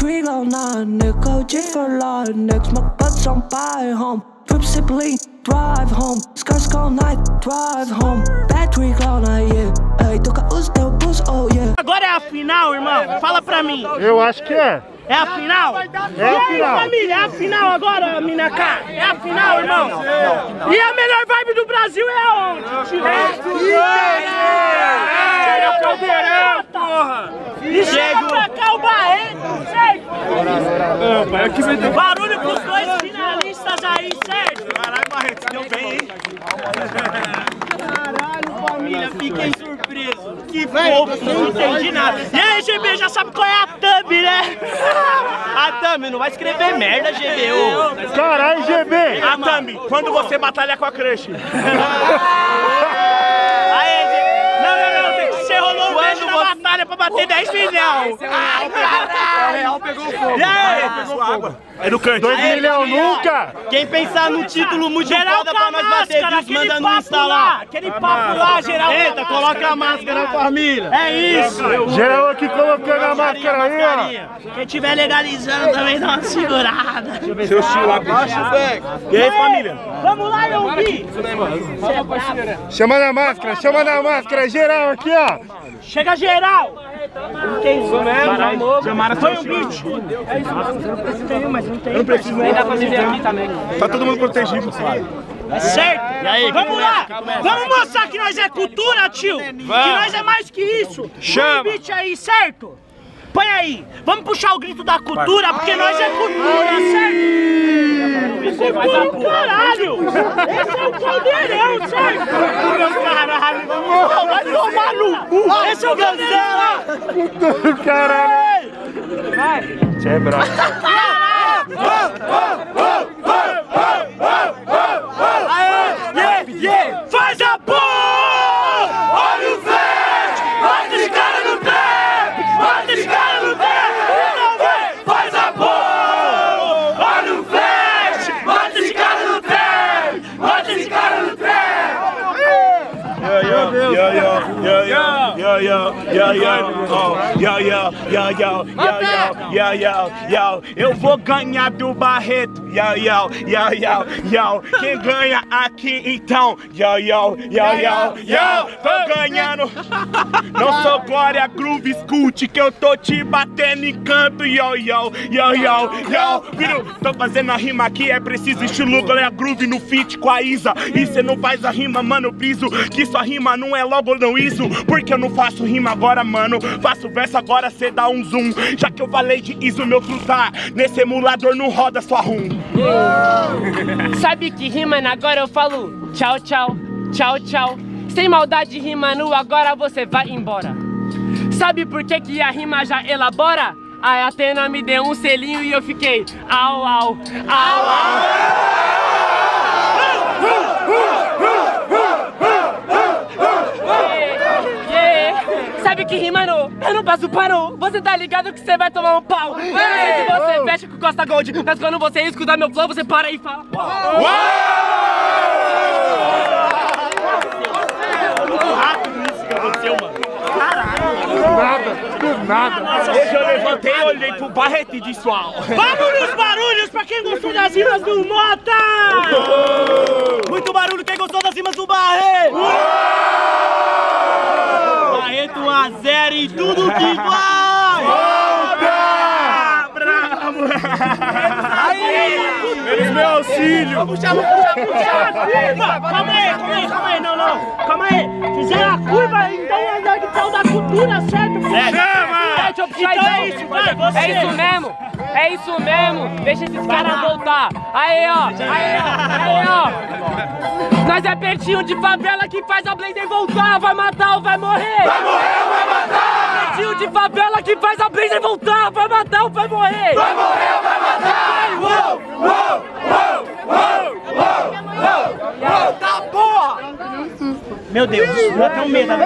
Battery all night, nickel, for life. Next, my butts on by home. Drip simply, drive home. Skirt all night, drive home. Battery all night, yeah. Hey, toca os teus bus, oh yeah. Agora é a final, irmão. Fala pra mim. Eu acho que é. É a final? É a aí, final. Família, é a final agora, Minacá? É a final, irmão? E a melhor vibe do Brasil é aonde? É o Caldeirão, porra! E chega pra cá o Barreto, certo? Barulho pros dois finalistas aí, certo? Caralho, Barreto, deu bem, hein? Caralho, família, fiquei surpreso. Que fofo, não entendi nada. E aí, GB, já sabe qual é a thumb, né? A thumb, não vai escrever merda, GB. Caralho, GB! A thumb, quando você batalha com a crush. Aí, GB. Não, tem que ser rolou um beijo na batalha pra bater 10 milhões. Ai, caralho. O real pegou fogo. E aí? Pegou água. É no canto. 2 milhões nunca! Quem pensar no título muito Geral foda com pra a nós bater, máscara, diz, manda aquele no papo Insta lá. lá, aquele papo lá, geral. Eita, coloca a máscara, família. É isso. Geral aqui colocando a máscara aí, ó. Quem tiver legalizando também dá uma segurada. Seu estilo abaixo, velho. E aí, família? Vamos lá, eu vi. Chama na máscara, geral aqui, ó. Chega geral. Quem isso mesmo? Foi um beat. Eu não preciso nem dar pra me ver aqui também. Tá todo mundo protegido. É certo? E aí, vamos lá! Vamos mostrar que nós é cultura, tio! Que nós é mais que isso! Chama! Põe o beat aí, certo? Põe aí! Vamos puxar o grito da cultura, porque nós é cultura, certo? Cultura, caralho! Esse é o Caldeirão, certo? Cultura, caralho! Vai tomar no cu! Esse é o Caldeirão! Cultura, caralho! Vai! Você é bravo. Faz a porra! Olha o verde! Bate esse cara no tempo! Bate esse cara no tempo! Não vem! Faz a porra! Olha o verde! Bate esse cara no tempo! Bate esse cara no tempo! Eu vou ganhar do Barreto. Quem ganha aqui então? Tô ganhando. Não sou Glória Groove, escute que eu tô te batendo em canto. Filho, tô fazendo a rima aqui, é preciso estilo Glória Groove no feat com a Isa. E cê não faz a rima, mano, briso que sua rima não é logo não isso. Porque eu não faço rima agora, mano. Faço verso agora, cê dá um zoom. Já que eu falei de ISO, meu cruzar nesse emulador não roda sua rum. Sabe que rimando agora eu falo tchau, tchau, tchau, tchau. Sem maldade rimando, agora você vai embora. Sabe por que que a rima já elabora? A Atena me deu um selinho e eu fiquei au, au, au, au. Sabe que rimando, eu não passo pano. Você tá ligado que você vai tomar um pau. Eu não sei se você fecha com Costa Gold, mas quando você escutar meu flow, você para e fala Muito rápido isso que aconteceu, mano. Do nada. Hoje eu levantei e olhei pro Barreto e disse uau. Barulhos pra quem gostou das rimas do Mota! Muito barulho quem gostou das rimas do Barreto. Barreto 1 a 0 e tudo que vai! Bravo! Aí! Eles meu auxílio! Puxa a curva! Calma aí, não. Calma aí! Fizeram a curva, então é o da cultura, certo? Deixa eu puxar então é isso, vai, você! É isso mesmo! Deixa esses caras voltar! Aí, ó! Nós é pertinho de favela que faz a Blazer voltar! Vai matar ou vai morrer? Vai morrer ou vai matar? Pertinho de favela que faz a Blazer voltar! Vai matar ou vai morrer? Vai morrer ou vai matar? Tá porra! Meu Deus, eu até um medo.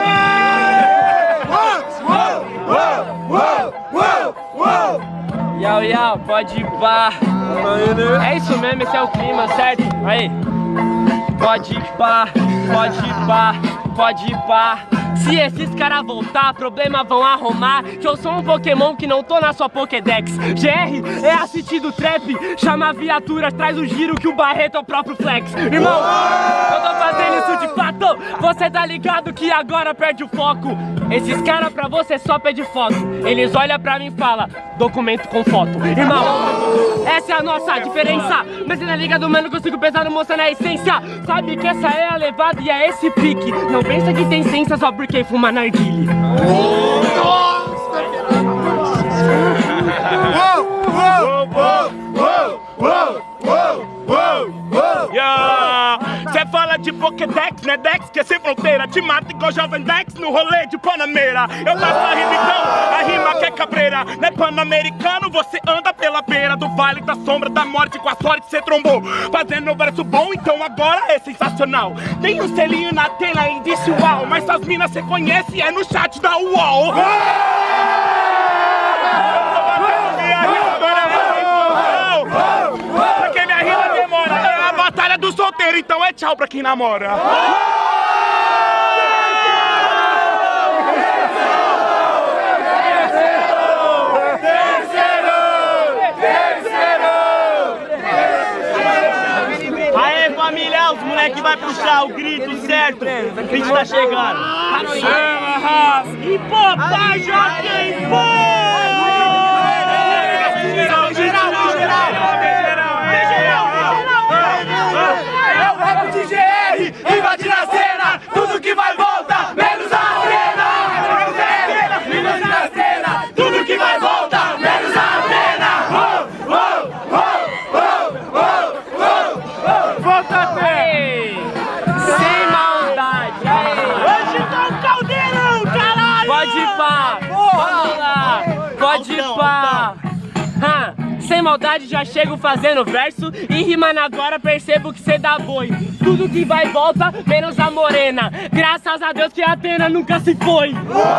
Yau, pode ir pá. É isso mesmo, esse é o clima, certo? Aí. Pode ir pá, pode ir pá, pode ir pá. Se esses caras voltar, problema vão arrumar. Que eu sou um Pokémon que não tô na sua Pokédex. GR é assistido trap, chama a viatura, traz o giro que o Barreto é o próprio Flex. Irmão, eu tô fazendo isso de fato. Você tá ligado que agora perde o foco. Esses caras pra você só pede foto. Eles olham pra mim e falam, documento com foto. Irmão, essa é a nossa diferença. Mas você tá ligado, mano, consigo pensar no moça na essência. Sabe que essa é a levada e é esse pique. Não pensa que tem ciência só porque fuma narguile. Cê fala de Pokédex, né Dex, que é sem fronteira. Te mata igual Jovem Dex no rolê de Panameira. Eu faço a rima então, a rima que é cabreira. Não é pan-americano, você anda pela beira do vale da sombra da morte. Com a sorte cê trombou, fazendo um verso bom, então agora é sensacional. Tem um selinho na tela e disse uau, mas as minas cê conhece é no chat da UOL. Porque minha rima demora, é a batalha do solteiro, então é tchau pra quem namora. Aê, família, os moleque vai puxar o grito, certo? O beat tá chegando. Chama, raça! E papai Joaquim, É o rap de GR, invadindo a cena. Tudo que vai volta, menos a pena. Invadindo a cena, tudo que vai volta, menos a pena. Volta até! Sem maldade! hoje tá um caldeirão, caralho! Pode ir pá! Vamos lá! Pode ir pá! Sem maldade já chego fazendo verso e rimando agora percebo que cê dá boi. Tudo que vai e volta, menos a morena. Graças a Deus que a Atena nunca se foi.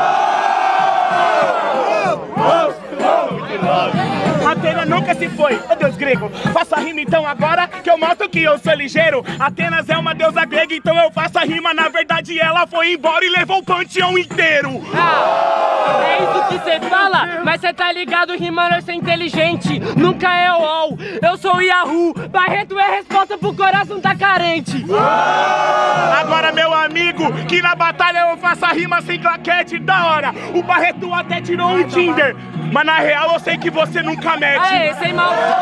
Atena nunca se foi, ô deus grego. Faça a rima então agora que eu mostro que eu sou ligeiro. Atenas é uma deusa grega, então eu faço a rima. Na verdade ela foi embora e levou o panteão inteiro. É isso que cê fala, mas cê tá ligado, rimando eu sou inteligente. Nunca é o UOL, eu sou o Yahoo. Barreto é a resposta pro coração tá carente. Agora meu amigo, que na batalha eu faço a rima sem claquete, da hora. O Barreto até tirou um Tinder, mas na real eu sei que você nunca mete. Aê, sem maldade.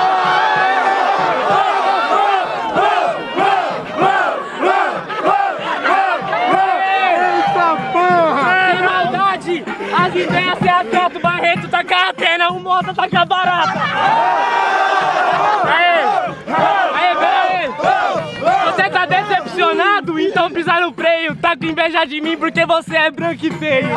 Sem maldade, as ideias cê acerta, o Barreto tá com a Atena, o Mota tá com a barata. Aê, pera aí. Você tá decepcionado? Então pisa no freio. Tá com inveja de mim porque você é branco e feio.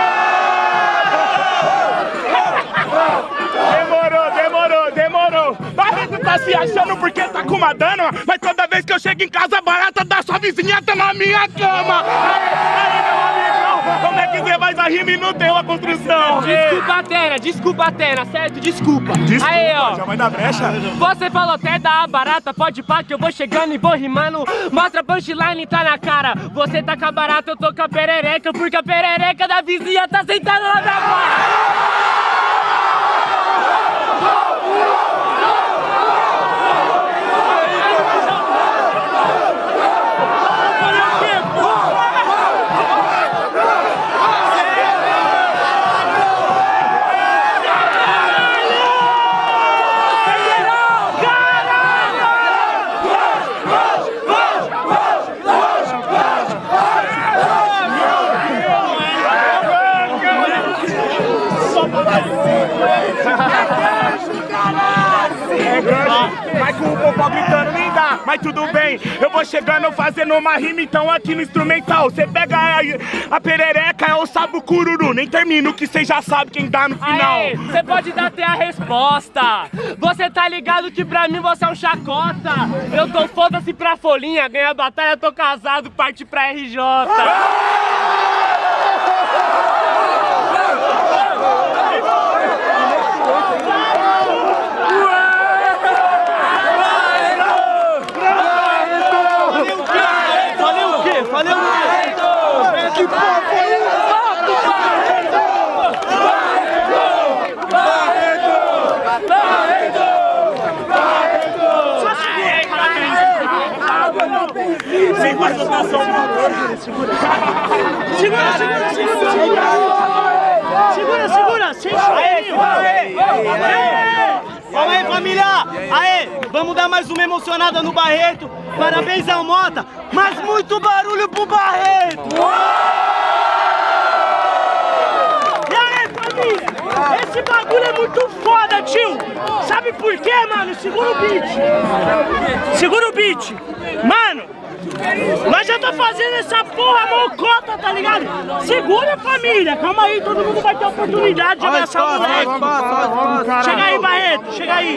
Demorou. Barreto tá se achando porque tá com uma dana, mas toda vez que eu chego em casa, a barata da sua vizinha tá na minha cama. Aí, meu amigo, como é que você faz a rima e não tem uma construção? Desculpa, Atena, certo? Desculpa. Aí, ó. Já vai dar brecha? Você falou até da barata, pode pá que eu vou chegando e vou rimando. Mostra punchline, tá na cara. Você tá com a barata, eu tô com a perereca, porque a perereca da vizinha tá sentada na minha cara. Vai com o popó gritando, nem dá, mas tudo bem. Eu vou chegando fazendo uma rima, então aqui no instrumental. Cê pega a perereca, é o sapo cururu. Nem termino que cê já sabe quem dá no final. Você pode dar até a resposta. Você tá ligado que pra mim você é um chacota. Eu tô foda-se pra folhinha, ganha a batalha, tô casado, parte pra RJ. Falei o quê? Que porra! Segura, sem chorinho. Calma aí, família! Aê, vamos dar mais uma emocionada no Barreto. Parabéns ao Mota, mas muito barulho pro Barreto! E aí, família? Esse bagulho é muito foda, tio! Sabe por quê, mano? Segura o beat! Segura o beat! Mano, nós já tá fazendo essa porra mocota, tá ligado? Segura, família! Calma aí, todo mundo vai ter oportunidade de abraçar o moleque! Chega aí, Barreto, chega aí!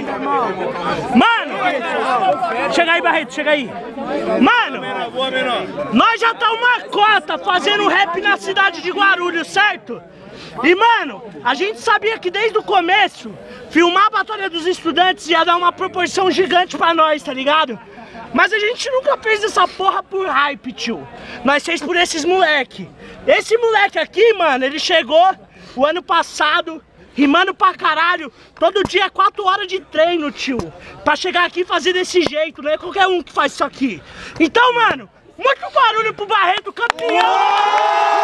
Mano! Chega aí, Barreto, chega aí! Mano! Nós já tá uma cota fazendo rap na cidade de Guarulhos, certo? E, mano, a gente sabia que desde o começo, filmar a Batalha dos Estudantes ia dar uma proporção gigante pra nós, tá ligado? Mas a gente nunca fez essa porra por hype, tio. Nós fez por esses moleque. Esse moleque aqui, mano, ele chegou o ano passado, rimando pra caralho, todo dia 4 horas de treino, tio. Pra chegar aqui e fazer desse jeito, não é qualquer um que faz isso aqui. Então, mano, muito barulho pro Barreto, campeão!